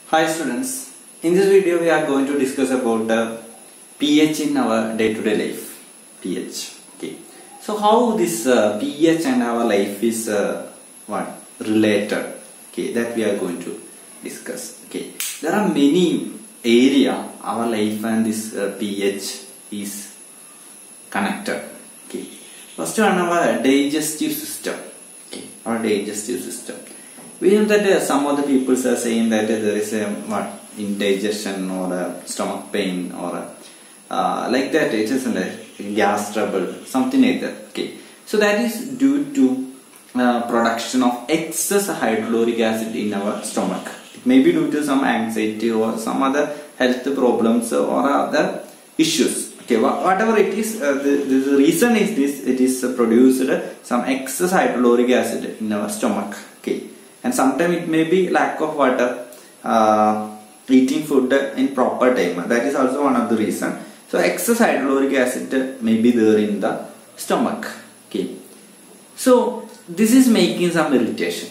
Hi students, in this video we are going to discuss about pH in our day-to-day life. pH. Okay. So how this pH and our life is related? Okay, that we are going to discuss. Okay, there are many area our life and this pH is connected. Okay, first one our digestive system. Okay, our digestive system. We know that some of the people are saying that there is a indigestion or a stomach pain or like that. It is a gas trouble, something like that. Okay, so that is due to production of excess hydrochloric acid in our stomach. It may be due to some anxiety or some other health problems or other issues. Okay, whatever it is, the reason is this: it is produced some excess hydrochloric acid in our stomach. Okay. And sometimes it may be lack of water, eating food in proper time. That is also one of the reasons. So excess hydrochloric acid may be there in the stomach. Okay. So this is making some irritation.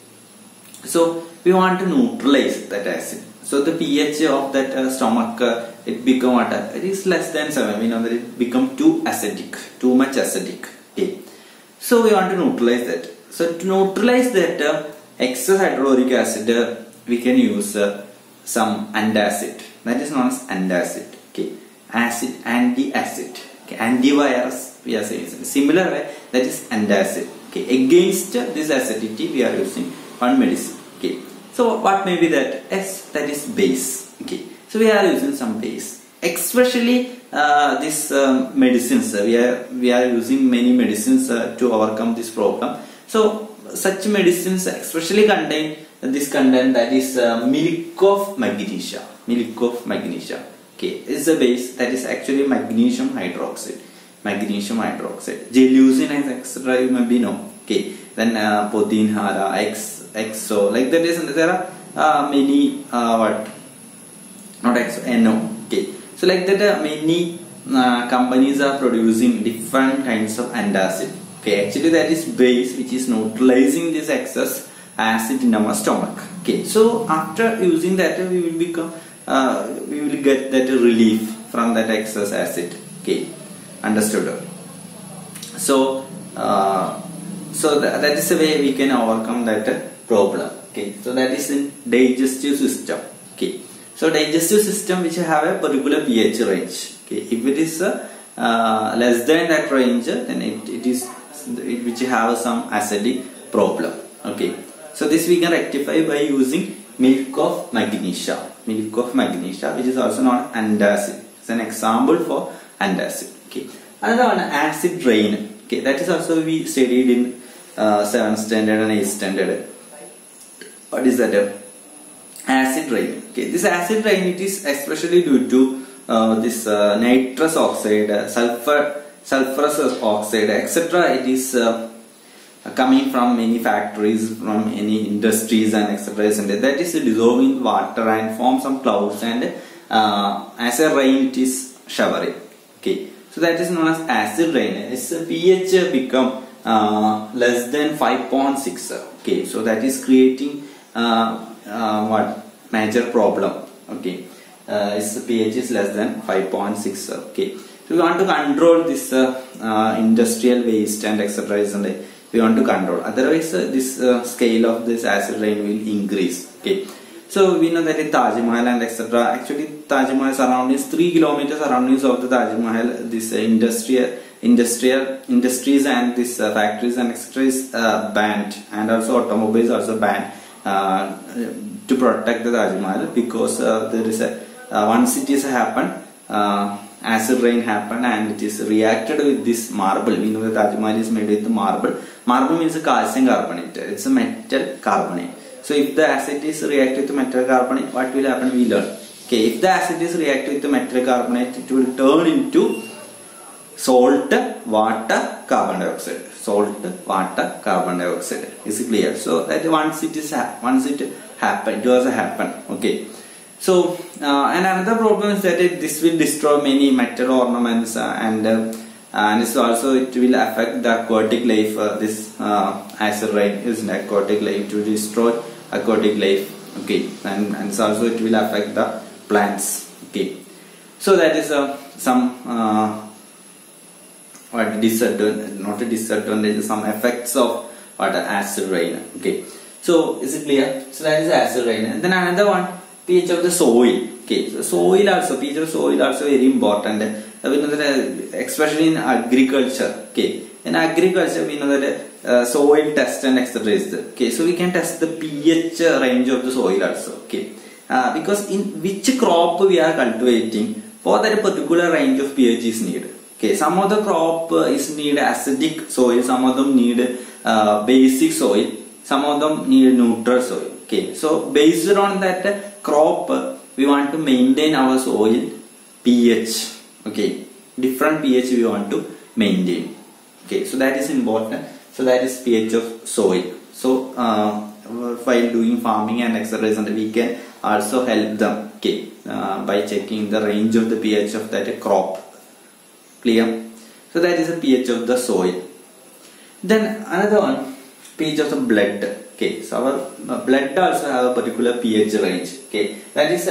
So we want to neutralize that acid. So the pH of that stomach it become what? It is less than 7. We know that it become too acidic, too much acidic. Okay. So we want to neutralize that. So to neutralize that excess hydrochloric acid, we can use some antacid. That is known as antacid. Okay, acid, anti-acid. Okay, antivirus. We are saying similar way. That is antacid. Okay, against this acidity, we are using one medicine. Okay, so what may be that? S, that is base. Okay, so we are using some base. Especially these medicines. We are using many medicines to overcome this problem. So such medicines especially contain this content, that is milk of magnesia. Milk of magnesia. Okay, is a base that is actually magnesium hydroxide. Magnesium hydroxide. Gelucin and etc. You may be know. Okay, then Podinhara, XO, like that is there are many not XO, NO. Okay, so like that many companies are producing different kinds of antacid. Okay, actually that is base which is neutralizing this excess acid in our stomach. Okay, so after using that we will get that relief from that excess acid. Okay, understood. So that is the way we can overcome that problem. Okay, so that is in digestive system. Okay, so digestive system which have a particular pH range. Okay, if it is less than that range, then it is which have some acidic problem. Okay, so this we can rectify by using milk of magnesia. Milk of magnesia, which is also known antacid. It's an example for antacid. Okay, another one, acid rain. Okay, that is also we studied in 7th standard and 8th standard. What is that? Acid rain. Okay, this acid rain, it is especially due to this nitrous oxide, sulfurous oxide, etc. It is coming from many factories, from any industries and etc. That is dissolving water and form some clouds, and as a rain it is showering. Okay, so that is known as acid rain. Its pH become less than 5.6. Okay, so that is creating what major problem. Okay, its pH is less than 5.6. Okay. So we want to control this industrial waste and etc. We want to control. Otherwise, this scale of this acid rain will increase. Okay. So we know that in Taj Mahal and etc. Actually, Taj Mahal surroundings, 3 kilometers surroundings of the Taj Mahal, this industries and this factories and etc. is banned, and also automobiles also banned to protect the Taj Mahal, because there is a once it is happened. Acid rain happened and it is reacted with this marble. We know that Taj Mahal is made with marble. Marble means a calcium carbonate. It's a metal carbonate. So if the acid is reacted to metal carbonate, what will happen? We learn. Okay, if the acid is reacted with the metal carbonate, it will turn into salt, water, carbon dioxide. Salt, water, carbon dioxide. Is it clear? So that once it happened, it was a happen. Okay. So and another problem is that this will destroy many metal ornaments and it's also, it will affect the aquatic life. This acid rain is an aquatic life, to destroy aquatic life. okay, and so also it will affect the plants, okay. So that is some what disadvantage, not a disadvantage, some effects of what acid rain, okay. So is it clear? So that is acid rain. And then another one, pH of the soil, okay. So soil also, pH of soil also very important, we know that especially in agriculture, okay. In agriculture we know that soil test and etc. is there, okay. So we can test the pH range of the soil also, okay. Because in which crop we are cultivating, for that particular range of pH is needed. Okay, some of the crop is need acidic soil, some of them need basic soil, some of them need neutral soil. Okay, so based on that crop, we want to maintain our soil pH. Okay, different pH we want to maintain. Okay, so that is important. So that is pH of soil. So while doing farming and etc., we can also help them, okay, by checking the range of the pH of that crop. Clear? So that is the pH of the soil. Then another one, pH of the blood. Okay, so our blood also have a particular pH range. Okay, that is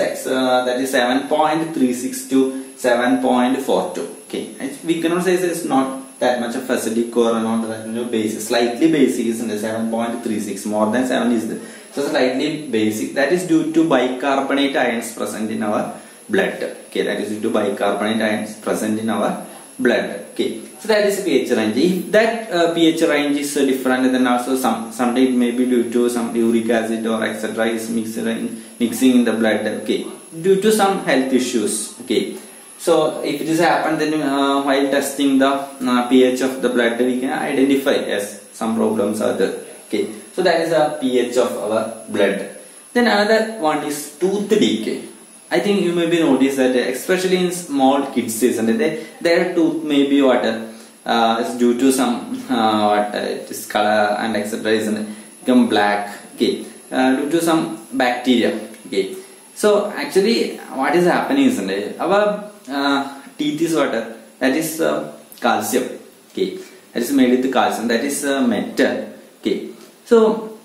7.36 to 7.42. Okay, and we cannot say it's not that much of acidic or not that much of basic. Slightly basic is in the 7.36. More than 7 is the so slightly basic. That is due to bicarbonate ions present in our blood. Okay, that is due to bicarbonate ions present in our blood. Okay, so that is pH range. If that pH range is different, then also sometimes maybe due to some uric acid or etc. is mixing in the blood. Okay, due to some health issues. Okay, so if it is happened, then while testing the pH of the blood, we can identify yes some problems are there. Okay, so that is a pH of our blood. Then another one is tooth decay. I think you may be noticed that especially in small kids, isn't it? Their tooth may be what is due to some this color and etc. isn't it? Become black. Okay, due to some bacteria. Okay, so actually what is happening isn't it? Our teeth is what that is calcium. Okay, that is made with calcium. That is metal. Okay, so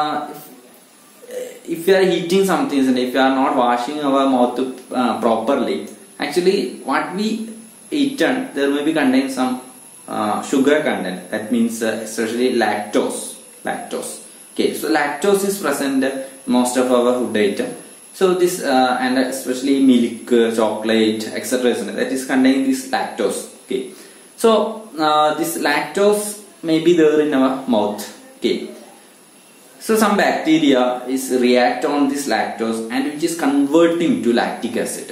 if you are eating something and if you are not washing our mouth properly, actually what we eaten there may be contain some sugar content. That means especially lactose. Okay, so lactose is present most of our food item. So this and especially milk, chocolate, etc. that is containing this lactose. Okay, so this lactose may be there in our mouth. Okay. So some bacteria is react on this lactose and which is converting to lactic acid.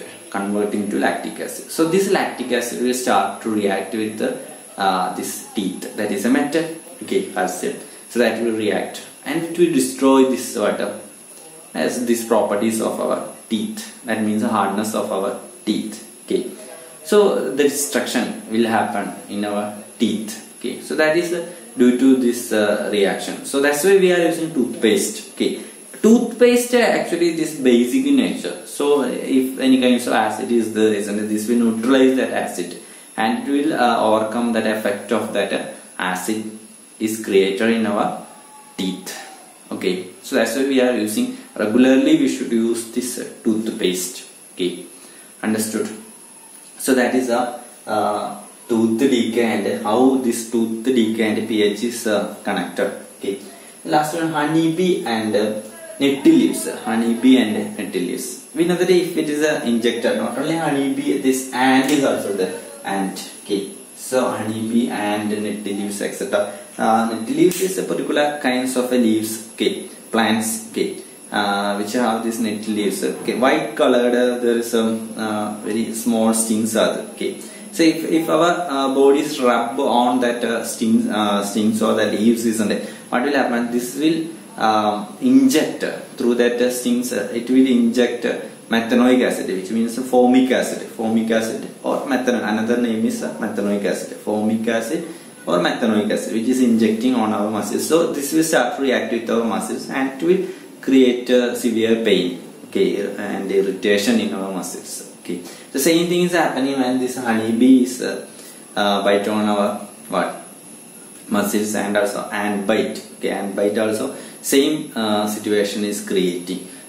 So this lactic acid will start to react with this teeth. That is a metal. Okay, calcium. So that will react and it will destroy this water as these properties of our teeth. That means the hardness of our teeth. Okay. So the destruction will happen in our teeth. Okay. So that is due to this reaction. So that's why we are using toothpaste. Okay, toothpaste actually this basic in nature. So if any kinds of acid is there, isn't it? This will neutralize that acid and it will overcome that effect of that acid is created in our teeth. Okay, so that's why we are using regularly. We should use this toothpaste. Okay, understood? So that is a tooth decay and how this tooth decay and pH is connected. Okay. Last one, honeybee and nettle leaves. Honeybee and nettle leaves. We know that if it is injected, not only honeybee, this ant is also the ant. Okay. So honeybee and nettle leaves, etc. Nettle leaves is a particular kinds of leaves. Okay. Plants. Okay. Which have these nettle leaves. Okay. White colored. There is some very small stings are there. Okay. So if our bodies rub on that stings or the leaves, isn't it? What will happen? This will inject through that stings. It will inject methanoic acid, which means formic acid. Formic acid or methanoic. Another name is methanoic acid. Formic acid or methanoic acid, which is injecting on our muscles. So this will start to react with our muscles and it will create severe pain. Okay, and irritation in our muscles. Okay, the same thing is happening when this honeybee is bite on our what muscles and also ant bite. Okay, ant bite also same situation is creating.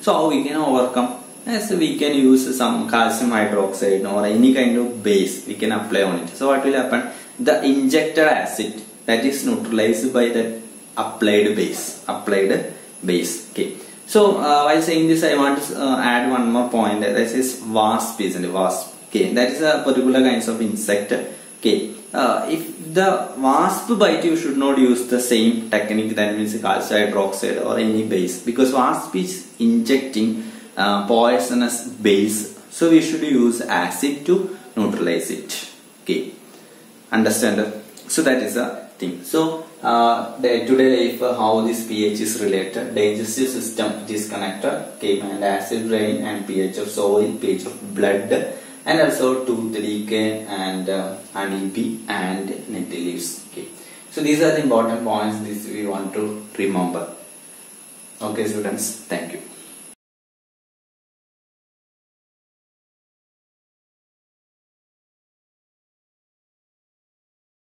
So how we can overcome? Yes, we can use some calcium hydroxide or any kind of base we can apply on it. So what will happen? The injected acid that is neutralized by the applied base. Okay. So while saying this, I want to add one more point. That is wasp, isn't it? Wasp. Okay, that is a particular kinds of insect. Okay, if the wasp bite, you should not use the same technique, that means calcium hydroxide or any base, because wasp is injecting poisonous base. So we should use acid to neutralize it. Okay, understand? So that is a thing. So day-to-day life, how this pH is related. Digestive system, it is connected. Okay, and acid rain and pH of soil, pH of blood, and also tooth decay and honeybee and nettle leaves. Okay, so these are the important points this we want to remember. Okay, students, thank you.